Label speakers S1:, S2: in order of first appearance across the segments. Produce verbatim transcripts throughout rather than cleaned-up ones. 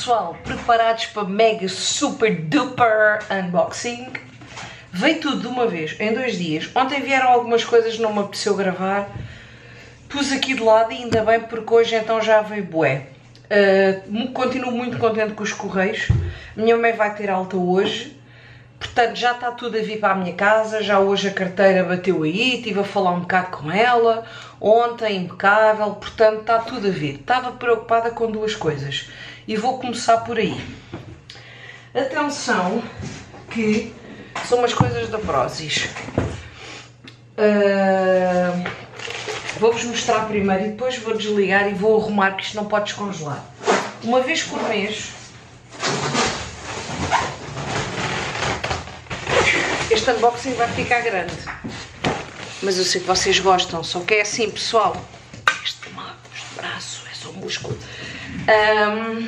S1: pessoal, preparados para mega super duper unboxing? Veio tudo de uma vez, em dois dias. Ontem vieram algumas coisas, não me apeteceu gravar. Pus aqui de lado e ainda bem, porque hoje então já veio bué. Uh, continuo muito contente com os correios. Minha mãe vai ter alta hoje. Portanto, já está tudo a vir para a minha casa. Já hoje a carteira bateu aí, estive a falar um bocado com ela. Ontem, impecável. Portanto, está tudo a vir. Estava preocupada com duas coisas. E vou começar por aí. Atenção, que são umas coisas da Prozis. Uh, Vou-vos mostrar primeiro e depois vou desligar e vou arrumar, que isto não pode descongelar. Uma vez por mês, este unboxing vai ficar grande. Mas eu sei que vocês gostam, só que é assim, pessoal. Este, este braço é só músculo. Um,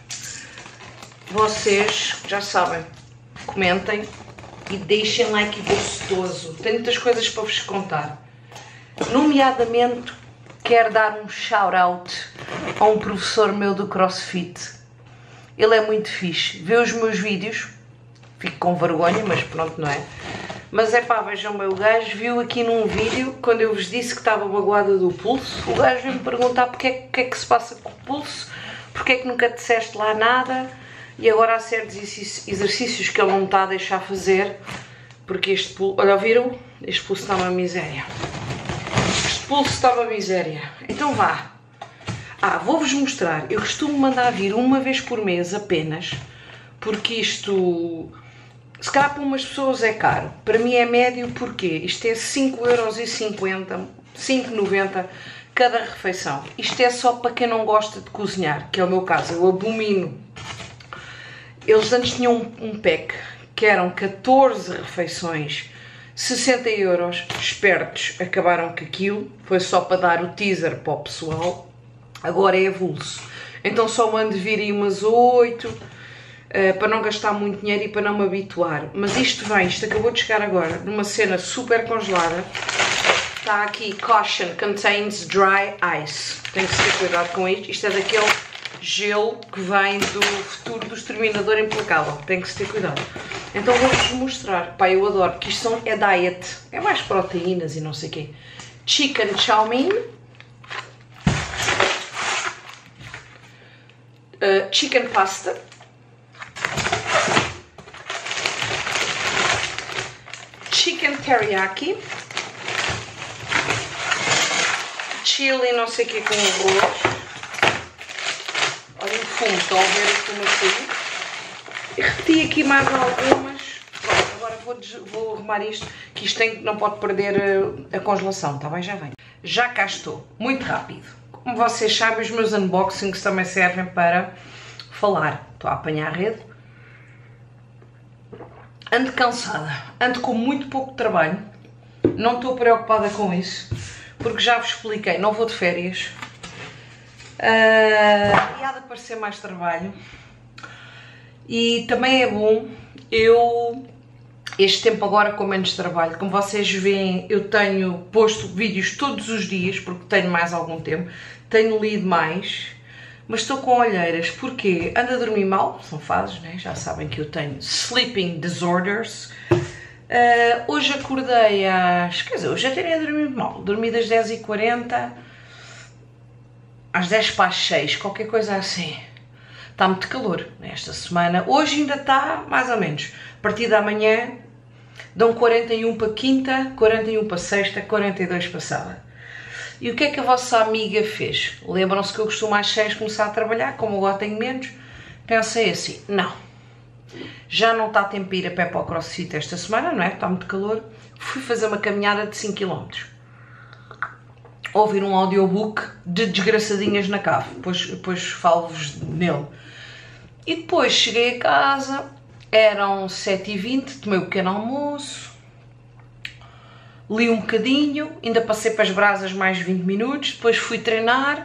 S1: vocês já sabem, comentem e deixem like gostoso. Tenho muitas coisas para vos contar. Nomeadamente, quero dar um shout-out a um professor meu do CrossFit. Ele é muito fixe. Vê os meus vídeos. Fico com vergonha, mas pronto, não é? Mas é pá, vejam o meu gajo. Viu aqui num vídeo, quando eu vos disse que estava magoada do pulso, o gajo veio-me perguntar porque é, que é que se passa com o pulso, porque é que nunca disseste lá nada, e agora há certos exercícios que ele não me está a deixar fazer, porque este pulso... Olha, viram? Este pulso está uma miséria. Pulso estava miséria. Então vá. Ah, vou-vos mostrar. Eu costumo mandar vir uma vez por mês apenas, porque isto, se calhar para umas pessoas é caro. Para mim é médio, porque isto é cinco euros e cinquenta, cinco e noventa cada refeição. Isto é só para quem não gosta de cozinhar, que é o meu caso. Eu abomino. Eles antes tinham um, um pack, que eram catorze refeições, sessenta euros, espertos, acabaram com aquilo, foi só para dar o teaser para o pessoal, agora é avulso. Então só mando vir aí umas oito, uh, para não gastar muito dinheiro e para não me habituar. Mas isto vem, isto acabou de chegar agora, numa cena super congelada. Está aqui, caution, contains dry ice. Tem que ter cuidado com isto, isto é daquele gelo que vem do futuro do Exterminador Implacável, tem que se ter cuidado. Então vou-vos mostrar, pá, eu adoro, porque isto são, é diet, é mais proteínas e não sei o quê. Chicken chow mein, uh, chicken pasta, chicken teriyaki, chili não sei o quê com arroz. Olha o fumo, estão a ver o fumo a sair? E repeti aqui mais algumas. Pronto, agora vou, vou arrumar isto, que isto tem, não pode perder a, a congelação, está bem? Já vem. Já cá estou, muito rápido. Como vocês sabem, os meus unboxings também servem para falar. Estou a apanhar a rede. Ando cansada, ando com muito pouco trabalho. Não estou preocupada com isso, porque já vos expliquei, não vou de férias. Uh, e há de aparecer mais trabalho e também é bom eu este tempo agora com menos trabalho. Como vocês veem, eu tenho posto vídeos todos os dias porque tenho mais algum tempo, tenho lido mais, mas estou com olheiras porque ando a dormir mal, são fases, né? Já sabem que eu tenho sleeping disorders. Uh, hoje acordei às, quer dizer, hoje já teria dormido mal, dormi das dez e quarenta às dez para as seis, qualquer coisa assim. Está muito calor esta semana. Hoje ainda está mais ou menos. A partir da manhã dão quarenta e um para quinta, quarenta e um para sexta, quarenta e dois para sábado. E o que é que a vossa amiga fez? Lembram-se que eu costumo às seis começar a trabalhar, como agora tenho menos. Pensei assim, não. Já não está tempo de ir a pé para o CrossFit esta semana, não é? Está muito calor. Fui fazer uma caminhada de cinco quilómetros. Ouvir um audiobook de Desgraçadinhas na Cave, depois, depois falo-vos nele. E depois cheguei a casa, eram sete e vinte, tomei um pequeno almoço, li um bocadinho, ainda passei para as brasas mais vinte minutos, depois fui treinar.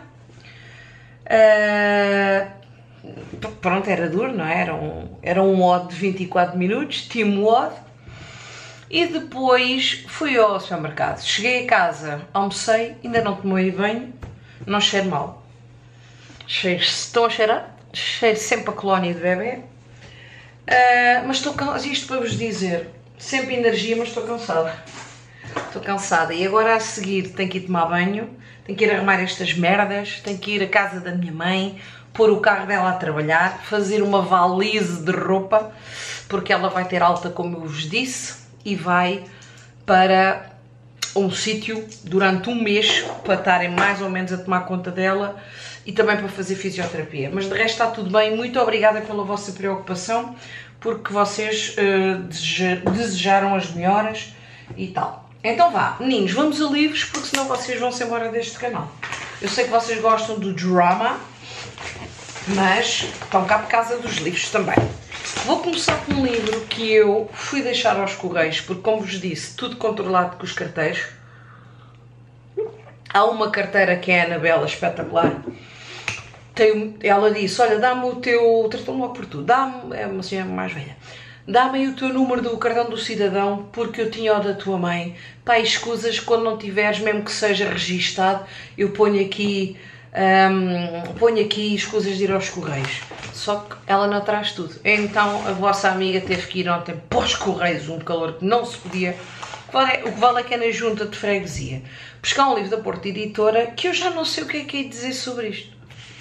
S1: Uh, pronto, era duro, não é? Era um, era um W O D de vinte e quatro minutos, Team W O D. E depois fui ao supermercado. Cheguei a casa, almocei, ainda não tomei banho, não cheiro mal. Cheiro, estão a cheirar? cheiro sempre a colónia de bebê. Uh, mas estou cansada, isto para vos dizer, sempre energia, mas estou cansada. Estou cansada e agora a seguir tenho que ir tomar banho, tenho que ir arrumar estas merdas, tenho que ir à casa da minha mãe, pôr o carro dela a trabalhar, fazer uma valise de roupa, porque ela vai ter alta, como eu vos disse, e vai para um sítio durante um mês para estarem mais ou menos a tomar conta dela e também para fazer fisioterapia. Mas de resto está tudo bem, muito obrigada pela vossa preocupação, porque vocês uh, deseja, desejaram as melhoras e tal. Então vá, meninos, vamos a livros, porque senão vocês vão-se embora deste canal. Eu sei que vocês gostam do drama, mas estão cá por causa dos livros também. Vou começar com um livro que eu fui deixar aos correios, porque como vos disse, tudo controlado com os carteiros. Há uma carteira que é a Anabela, espetacular. Tem, ela disse, olha, dá-me o teu, tratou-me logo por tudo, dá-me, é uma senhora mais velha, dá-me aí o teu número do cartão do cidadão, porque eu tinha o da tua mãe. Pá, escusas, quando não tiveres, mesmo que seja registado, eu ponho aqui, um, ponho aqui escusas de ir aos correios. Só que ela não traz tudo. Então a vossa amiga teve que ir ontem para os correios, um calor que não se podia. O que vale é que é na junta de freguesia. Buscar um livro da Porta Editora, que eu já não sei o que é que é dizer sobre isto.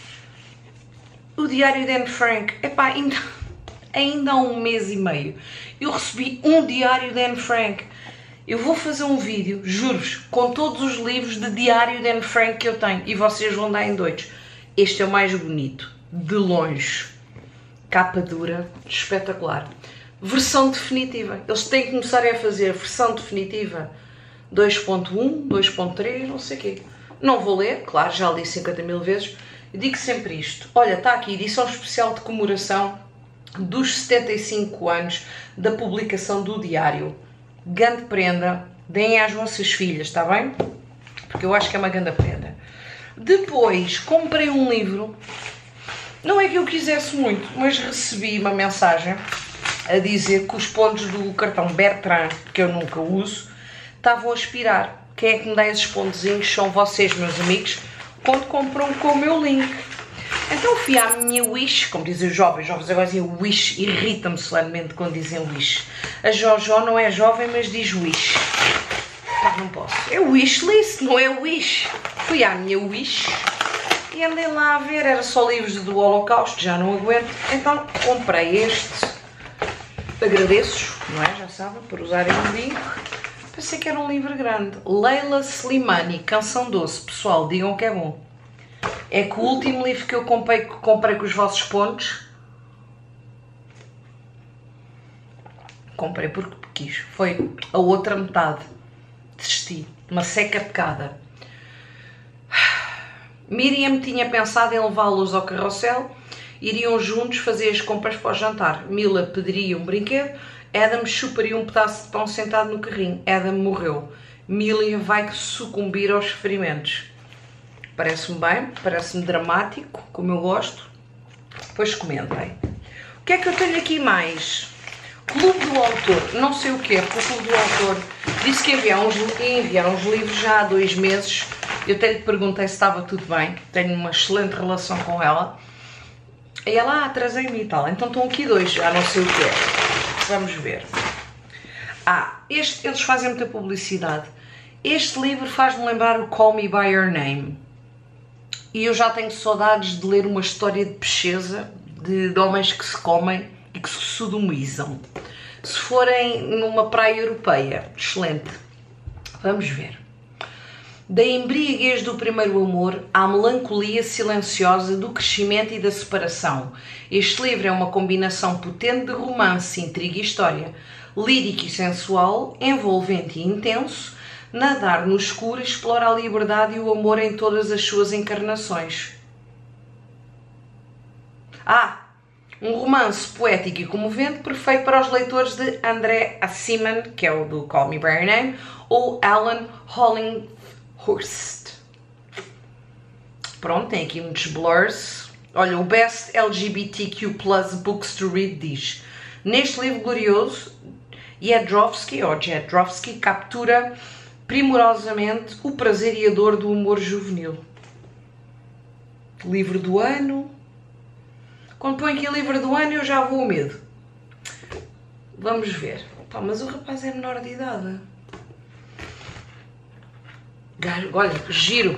S1: O Diário de Anne Frank. Epá, ainda, ainda há um mês e meio eu recebi um Diário de Anne Frank. Eu vou fazer um vídeo, juro-vos, com todos os livros de Diário de Anne Frank que eu tenho. E vocês vão dar em doidos. Este é o mais bonito, de longe. Capa dura, espetacular. Versão definitiva. Eles têm que começar a fazer a versão definitiva dois ponto um, dois ponto três, não sei o quê. Não vou ler, claro, já li cinquenta mil vezes. Eu digo sempre isto. Olha, está aqui, edição especial de comemoração dos setenta e cinco anos da publicação do diário. Grande prenda, deem às vossas filhas, está bem? Porque eu acho que é uma grande prenda. Depois, comprei um livro. Não é que eu quisesse muito, mas recebi uma mensagem a dizer que os pontos do cartão Bertrand, que eu nunca uso, estavam a expirar. Quem é que me dá esses pontozinhos? São vocês, meus amigos, quando compram com o meu link. Então fui à minha Wish, como dizem os jovens, os jovens agora dizem Wish, irrita-me solenemente quando dizem Wish. A Jojo não é jovem, mas diz Wish. Ah, não posso. É Wishlist, não é Wish. Fui à minha Wish e andei lá a ver, era só livros do Holocausto, já não aguento. Então comprei este. Agradeço, não é? Já sabem, por usarem o link. Pensei que era um livro grande. Leila Slimani, Canção Doce. Pessoal, digam que é bom. É que o último livro que eu comprei, comprei com os vossos pontos, comprei porque quis. Foi a outra metade. Desisti. Uma seca pecada. Miriam tinha pensado em levá-los ao carrossel. Iriam juntos fazer as compras para o jantar. Mila pediria um brinquedo. Adam chuparia um pedaço de pão sentado no carrinho. Adam morreu. Mila vai sucumbir aos sofrimentos. Parece-me bem, parece-me dramático, como eu gosto. Depois comentem. O que é que eu tenho aqui mais? Clube do Autor. Não sei o que é, porque o Clube do Autor disse que enviaram uns, enviaram uns livros já há dois meses. Eu até lhe perguntei se estava tudo bem. Tenho uma excelente relação com ela. E ela, ah, trazei-me e tal. Então estão aqui dois, já não sei o que é. Vamos ver. Ah, este, eles fazem muita publicidade. Este livro faz-me lembrar o Call Me By Your Name. E eu já tenho saudades de ler uma história de pecheza, de, de homens que se comem e que se sodomizam. Se forem numa praia europeia, excelente. Vamos ver. Da embriaguez do primeiro amor à melancolia silenciosa do crescimento e da separação. Este livro é uma combinação potente de romance, intriga e história. Lírico e sensual, envolvente e intenso, nadar no escuro explora a liberdade e o amor em todas as suas encarnações. Ah! Um romance poético e comovente, perfeito para os leitores de André Aciman, que é o do Call Me By Your Name, ou Alan Hollinghurst. Pronto, tem aqui muitos blurs. Olha, o Best L G B T Q plus Books to Read diz: neste livro glorioso, Jodorowsky, ou Jodorowsky, captura primorosamente o prazer e a dor do humor juvenil. Livro do ano. Quando põe aqui livro do ano eu já vou ao medo. Vamos ver. Pá, mas o rapaz é menor de idade. Olha, giro.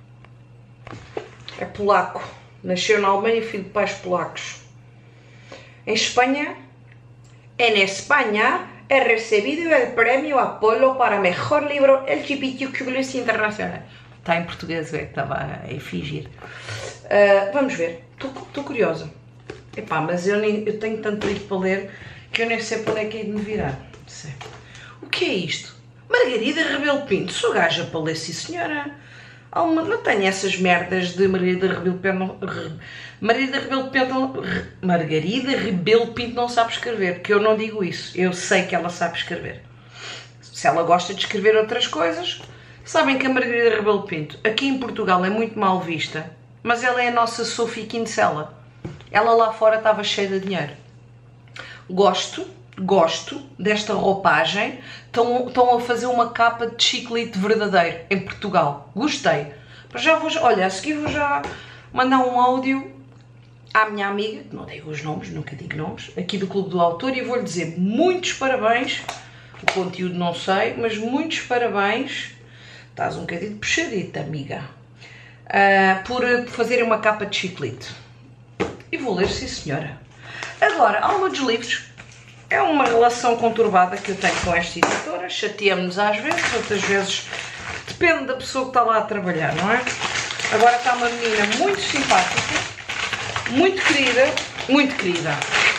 S1: É polaco. Nasceu na Alemanha, filho de pais polacos. Em Espanha, en España, he recebido el premio Apolo para mejor libro L G B T Q plus internacional. Está em português, é que estava a fingir. Uh, vamos ver. Estou curiosa. Epá, mas eu, nem, eu tenho tanto livro para ler que eu nem sei para onde é que é de me virar. Sei. O que é isto? Margarida Rebelo Pinto. Sou gaja para ler, sim senhora. Uma, não tenho essas merdas de Margarida Rebelo Pinto. Re, Margarida Rebelo Pinto. Re, Margarida Rebelo Pinto não sabe escrever, que eu não digo isso. Eu sei que ela sabe escrever. Se ela gosta de escrever outras coisas, sabem que a Margarida Rebelo Pinto aqui em Portugal é muito mal vista, mas ela é a nossa Sophie Kinsella. Ela lá fora estava cheia de dinheiro. Gosto, gosto desta roupagem. Estão, estão a fazer uma capa de chiclete verdadeiro em Portugal. Gostei. Mas já vou, olha, a seguir vou já mandar um áudio à minha amiga, não digo os nomes, nunca digo nomes, aqui do Clube do Autor, e vou-lhe dizer muitos parabéns. O conteúdo não sei, mas muitos parabéns. Estás um bocadinho puxadita, amiga. Uh, por fazerem uma capa de chiclete. E vou ler, sim senhora. Agora, Alma dos Livros é uma relação conturbada que eu tenho com esta editora. Chateamos-nos às vezes, outras vezes depende da pessoa que está lá a trabalhar, não é? Agora está uma menina muito simpática, muito querida, muito querida.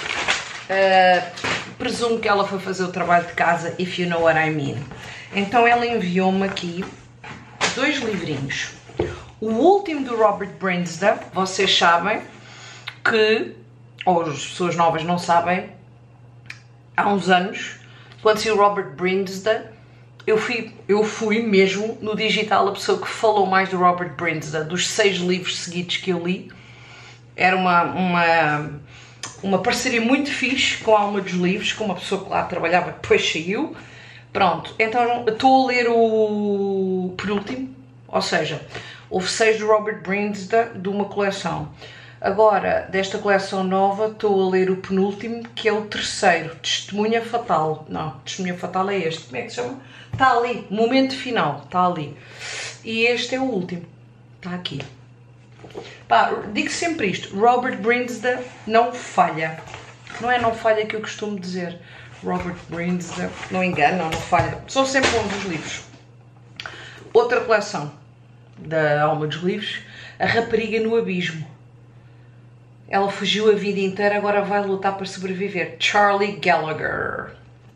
S1: Uh, presumo que ela foi fazer o trabalho de casa, if you know what I mean. Então ela enviou-me aqui dois livrinhos. O último do Robert Brinsda, vocês sabem que, ou as pessoas novas não sabem, há uns anos, quando saiu o Robert Brinsda, eu fui, eu fui mesmo no digital a pessoa que falou mais do Robert Brinsda, dos seis livros seguidos que eu li. Era uma, uma, uma parceria muito fixe com a Alma dos Livros, com uma pessoa que lá trabalhava, que depois saiu. Pronto, então estou a ler o penúltimo, ou seja, houve seis do Robert Brinsda de uma coleção. Agora, desta coleção nova, estou a ler o penúltimo, que é o terceiro, Testemunha Fatal. Não, Testemunha Fatal é este. Como é que se chama? Está ali, Momento Final, está ali. E este é o último, está aqui. Pá, digo sempre isto, Robert Brinsda não falha. Não é não falha que eu costumo dizer. Robert Brinsda, não engano, não, não falha. São sempre bons os livros. Outra coleção da Alma dos Livros, A Rapariga no Abismo. Ela fugiu a vida inteira, agora vai lutar para sobreviver. Charlie Gallagher.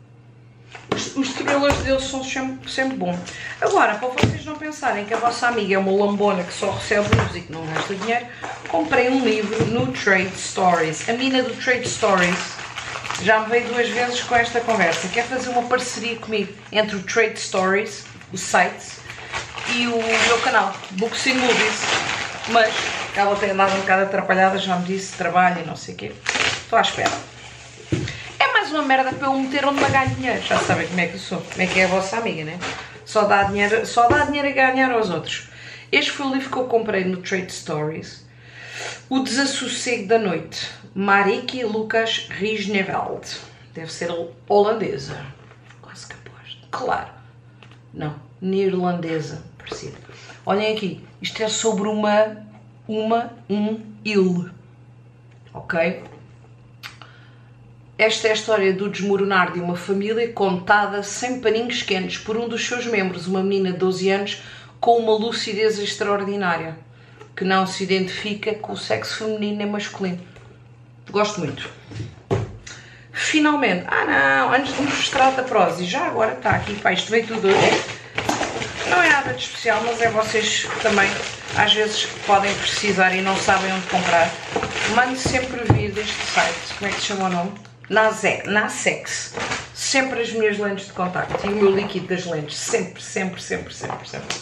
S1: Os, os thrillers deles são sempre, sempre bons. Agora, para vocês não pensarem que a vossa amiga é uma lambona que só recebe livros e que não gasta dinheiro, comprei um livro no Trade Stories. A mina do Trade Stories já me veio duas vezes com esta conversa. Quer fazer uma parceria comigo entre o Trade Stories, o site, e o meu canal, Books and Movies. Mas ela tem andado um bocado atrapalhada, já me disse, trabalho e não sei o quê. Estou à espera. É mais uma merda para eu meter onde me ganho dinheiro. Já sabem como é que eu sou, como é que é a vossa amiga, né? Só dá dinheiro, só dá dinheiro a ganhar aos outros. Este foi o livro que eu comprei no Trade Stories. O Desassossego da Noite. Marieke Lucas Rijneveld. Deve ser holandesa. Quase que aposto. Claro. Não, neerlandesa. Parecido. Olhem aqui. Isto é sobre uma, uma, um il. Ok? Esta é a história do desmoronar de uma família contada sem paninhos quentes por um dos seus membros, uma menina de doze anos com uma lucidez extraordinária, que não se identifica com o sexo feminino nem masculino. Gosto muito. Finalmente, ah não, antes de mostrar da Prozis, já agora está aqui, pá, isto veio tudo hoje. Não é nada de especial, mas é vocês que também às vezes podem precisar e não sabem onde comprar. Mando sempre vir deste site, como é que se chama o nome? Nasex. Sempre as minhas lentes de contacto e o meu líquido das lentes, sempre, sempre, sempre, sempre, sempre.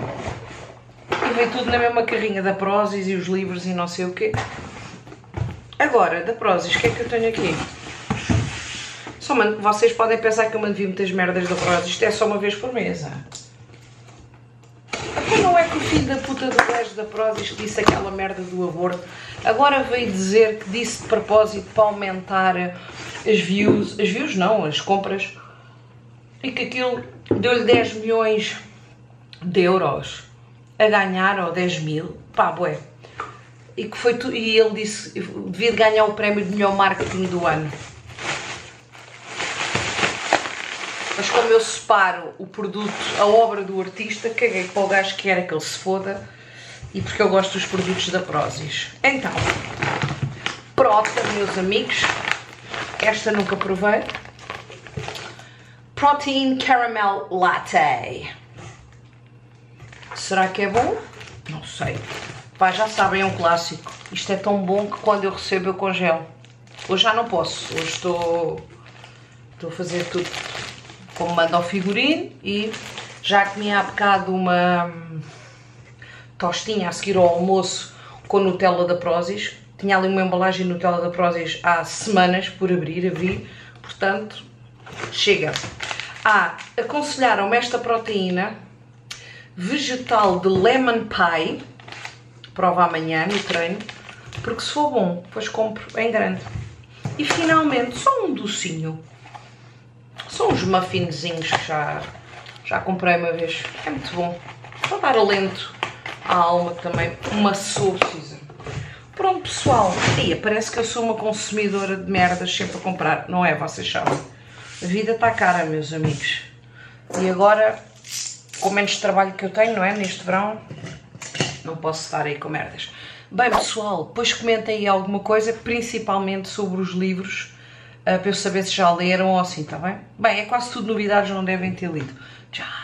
S1: E vem tudo na mesma carrinha da Prozis e os livros e não sei o quê. Agora, da Prozis, o que é que eu tenho aqui? Só mando, vocês podem pensar que eu mando vir muitas merdas da Prozis, isto é só uma vez por mês. Então não é que o filho da puta do gajo da Prozis que disse aquela merda do aborto, agora veio dizer que disse de propósito para aumentar as views, as views não, as compras, e que aquilo deu-lhe dez milhões de euros a ganhar, ou dez mil, pá, bué. E, que foi tu, e ele disse que devia de ganhar o prémio de melhor marketing do ano. Mas como eu separo o produto, a obra do artista, caguei para o gajo que era que ele se foda, e porque eu gosto dos produtos da Prozis. Então, Prota, meus amigos, esta nunca provei. Protein Caramel Latte. Será que é bom? Não sei. Pá, já sabem, é um clássico. Isto é tão bom que quando eu recebo eu congelo. Hoje já não posso. Hoje estou, estou a fazer tudo como manda ao figurino e já comi há bocado uma tostinha a seguir ao almoço com Nutella da Prozis. Tinha ali uma embalagem de Nutella da Prozis há semanas por abrir, abri, portanto, chega. Ah, aconselharam-me esta proteína vegetal de lemon pie, prova amanhã no treino, porque se for bom, depois compro em grande. E finalmente, só um docinho. São uns muffinzinhos que já, já comprei uma vez. É muito bom. Para dar alento à alma também. Uma sopa precisa. Pronto, pessoal. Ia, parece que eu sou uma consumidora de merdas sempre a comprar. Não é? Vocês sabem. A vida está cara, meus amigos. E agora, com menos trabalho que eu tenho, não é? Neste verão, não posso estar aí com merdas. Bem, pessoal, depois comentem aí alguma coisa, principalmente sobre os livros, Uh, para eu saber se já leram ou assim, está bem? Bem, é quase tudo novidades, não devem ter lido. Tchau!